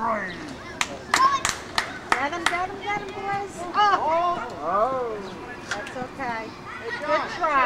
Get him, boys. Oh! That's okay. Good try.